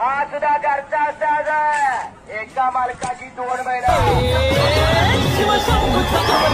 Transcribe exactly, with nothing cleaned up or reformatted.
हा सुद्धा घरचा असतात एका मालकाची दोन महिला